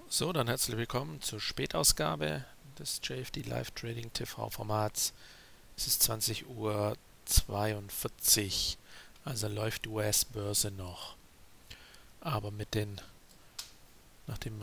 So, dann herzlich willkommen zur Spätausgabe des JFD Live Trading TV Formats. Es ist 20:42 Uhr, also läuft die US-Börse noch. Aber nach dem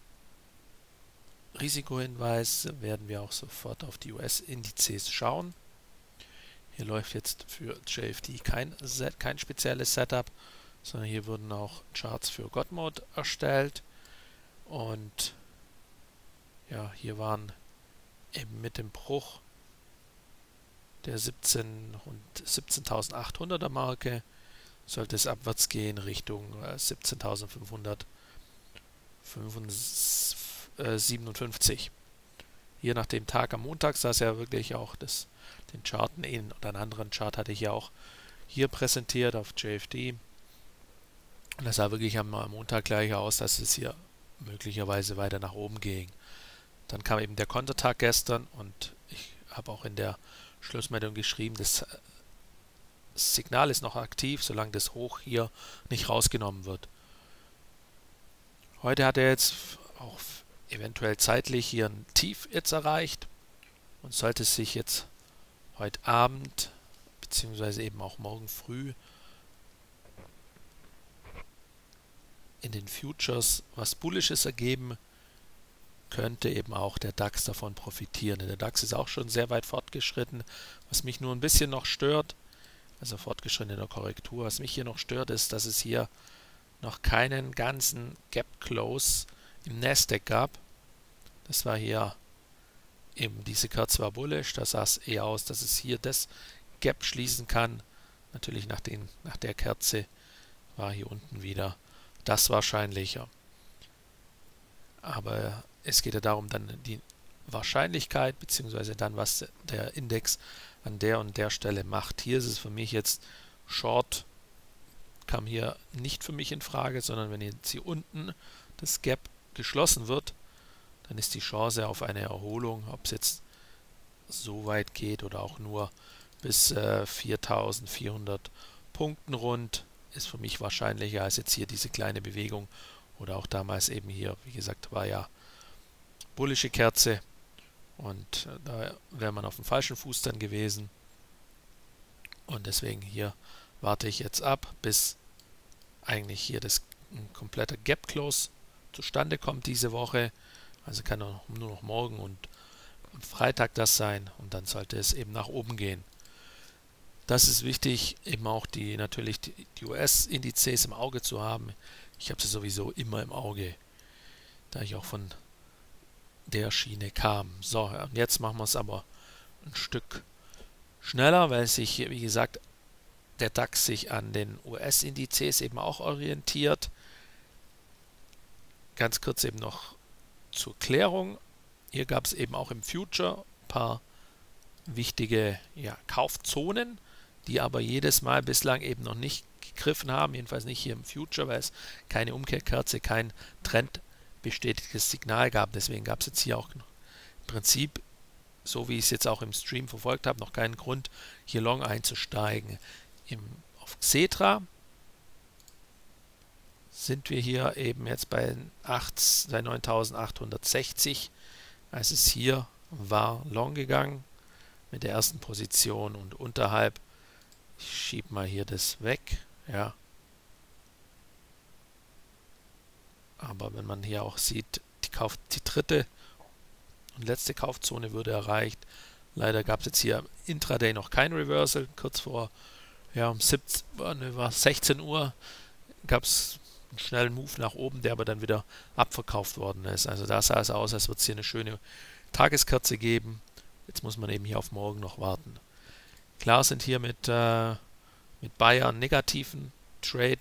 Risikohinweis werden wir auch sofort auf die US-Indizes schauen. Hier läuft jetzt für JFD kein spezielles Setup, sondern hier wurden auch Charts für God-Mode erstellt. Und ja, hier waren eben mit dem Bruch der 17.800er Marke sollte es abwärts gehen Richtung 17.557. Hier nach dem Tag am Montag sah es ja wirklich auch den Charten oder einen anderen Chart hatte ich ja auch hier präsentiert auf JFD. Und das sah wirklich am Montag gleich aus, dass es hier möglicherweise weiter nach oben ging. Dann kam eben der Kontertag gestern und ich habe auch in der Schlussmeldung geschrieben, das Signal ist noch aktiv, solange das Hoch hier nicht rausgenommen wird. Heute hat er jetzt auch eventuell zeitlich hier ein Tief jetzt erreicht und sollte sich jetzt heute Abend beziehungsweise eben auch morgen früh in den Futures was Bullisches ergeben, könnte eben auch der DAX davon profitieren. Der DAX ist auch schon sehr weit fortgeschritten. Was mich nur ein bisschen noch stört, also fortgeschritten in der Korrektur, was mich hier noch stört, ist, dass es hier noch keinen ganzen Gap Close im Nasdaq gab. Das war hier eben, diese Kerze war bullish, da sah es eher aus, dass es hier das Gap schließen kann. Natürlich nach der Kerze war hier unten wieder das wahrscheinlicher. Aber es geht ja darum, dann die Wahrscheinlichkeit, beziehungsweise dann, was der Index an der und der Stelle macht. Hier ist es für mich jetzt Short, kam hier nicht für mich in Frage, sondern wenn jetzt hier unten das Gap geschlossen wird, dann ist die Chance auf eine Erholung, ob es jetzt so weit geht oder auch nur bis 4.400 Punkten rund, ist für mich wahrscheinlicher als jetzt hier diese kleine Bewegung oder auch damals eben hier, wie gesagt, war ja bullische Kerze und da wäre man auf dem falschen Fuß dann gewesen und deswegen hier warte ich jetzt ab, bis eigentlich hier ein kompletter Gap Close zustande kommt diese Woche, also kann nur noch morgen und am Freitag das sein und dann sollte es eben nach oben gehen. Das ist wichtig, eben auch natürlich die US-Indizes im Auge zu haben. Ich habe sie sowieso immer im Auge, da ich auch von der Schiene kam. So, und jetzt machen wir es aber ein Stück schneller, weil sich, wie gesagt, der DAX sich an den US-Indizes eben auch orientiert. Ganz kurz eben noch zur Klärung. Hier gab es eben auch im Future ein paar wichtige Kaufzonen, die aber jedes Mal bislang eben noch nicht gegriffen haben, jedenfalls nicht hier im Future, weil es keine Umkehrkerze, kein trendbestätigtes Signal gab. Deswegen gab es jetzt hier auch im Prinzip, so wie ich es jetzt auch im Stream verfolgt habe, noch keinen Grund, hier long einzusteigen. Auf Xetra sind wir hier eben jetzt bei 9.860, als es hier war long gegangen mit der ersten Position und unterhalb. Ich schiebe mal hier das weg, ja. Aber wenn man hier auch sieht, die dritte und letzte Kaufzone wurde erreicht. Leider gab es jetzt hier im Intraday noch kein Reversal. Kurz vor um 16 Uhr gab es einen schnellen Move nach oben, der aber dann wieder abverkauft worden ist. Also da sah es aus, als würde es hier eine schöne Tageskerze geben. Jetzt muss man eben hier auf morgen noch warten. Klar sind hier mit Bayern negativen Trade,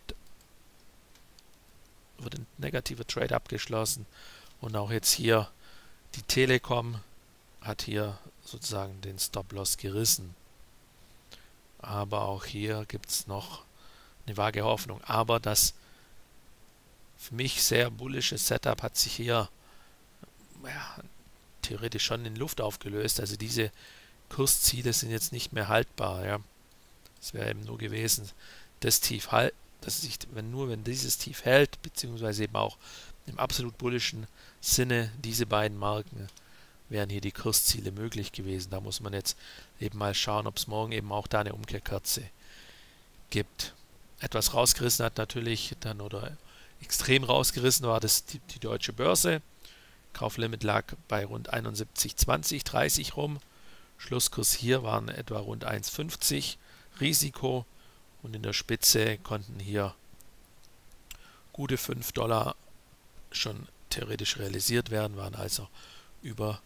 wird ein negativer Trade abgeschlossen und auch jetzt hier die Telekom hat hier sozusagen den Stop-Loss gerissen. Aber auch hier gibt es noch eine vage Hoffnung. Aber das für mich sehr bullische Setup hat sich hier theoretisch schon in Luft aufgelöst. Also diese Kursziele sind jetzt nicht mehr haltbar. Ja. Es wäre eben nur gewesen, das Tief dass sich, wenn dieses Tief hält, beziehungsweise eben auch im absolut bullischen Sinne, diese beiden Marken wären hier die Kursziele möglich gewesen. Da muss man jetzt eben mal schauen, ob es morgen eben auch da eine Umkehrkerze gibt. Etwas rausgerissen hat natürlich dann, oder extrem rausgerissen war das die deutsche Börse. Kauflimit lag bei rund 71,20, 30 rum. Schlusskurs hier waren etwa rund 1,50 Risiko und in der Spitze konnten hier gute $5 schon theoretisch realisiert werden, waren also über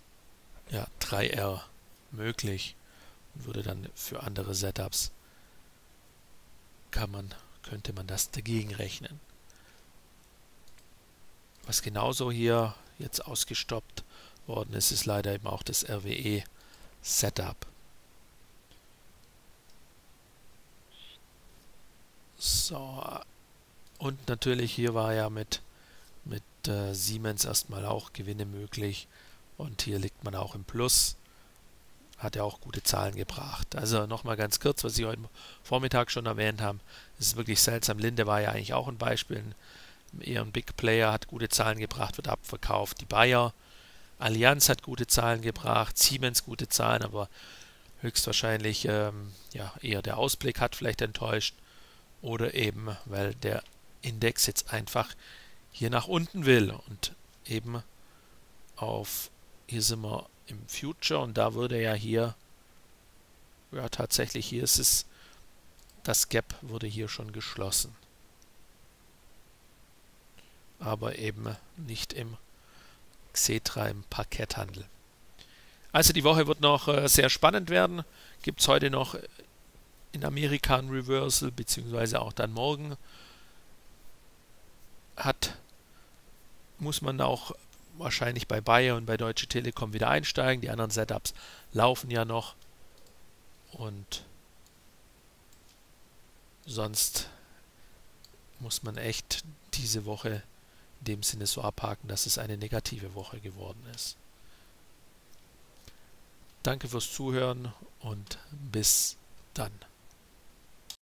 3R möglich und würde dann für andere Setups könnte man das dagegen rechnen. Was genauso hier jetzt ausgestoppt worden ist, ist leider eben auch das RWE Setup. So, und natürlich hier war ja mit Siemens erstmal auch Gewinne möglich und hier liegt man auch im Plus. Hat ja auch gute Zahlen gebracht. Also nochmal ganz kurz, was Sie heute Vormittag schon erwähnt haben, es ist wirklich seltsam. Linde war ja eigentlich auch ein Beispiel, eher ein Big Player, hat gute Zahlen gebracht, wird abverkauft. Die Bayer, Allianz hat gute Zahlen gebracht, Siemens gute Zahlen, aber höchstwahrscheinlich eher der Ausblick hat vielleicht enttäuscht oder eben, weil der Index jetzt einfach hier nach unten will und eben hier sind wir im Future und da würde ja hier, tatsächlich hier ist es, das Gap wurde hier schon geschlossen. Aber eben nicht im Xetra, im Parketthandel. Also die Woche wird noch sehr spannend werden. Gibt es heute noch in Amerika ein Reversal, beziehungsweise auch dann morgen. Muss man auch wahrscheinlich bei Bayer und bei Deutsche Telekom wieder einsteigen. Die anderen Setups laufen ja noch. Und sonst muss man echt diese Woche in dem Sinne so abhaken, dass es eine negative Woche geworden ist. Danke fürs Zuhören und bis dann.